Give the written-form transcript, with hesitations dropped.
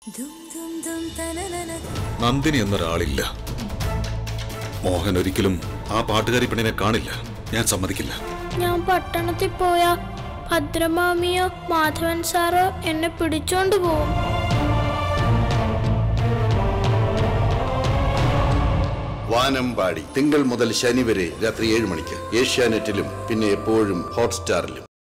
നന്ദിനി എന്നൊരാളില്ല. മോഹൻ ഒരിക്കലും ആ പാട്ടുകാരി പെണ്ണിനെ കാണില്ല. ഞാൻ സമ്മതിക്കില്ല. ഞാൻ പട്ടണത്തിൽ പോയാ ഭദ്രമാമിയോ മാധവൻ സാറോ എന്നെ പിടിച്ചോണ്ട് പോവും. വാനമ്പാടി തിങ്കൾ മുതൽ ശനി വരെ രാത്രി 7 മണിക്ക് ഏഷ്യാനെറ്റിലും പിന്നെ എപ്പോഴും ഹോട്ട്സ്റ്റാറിലും.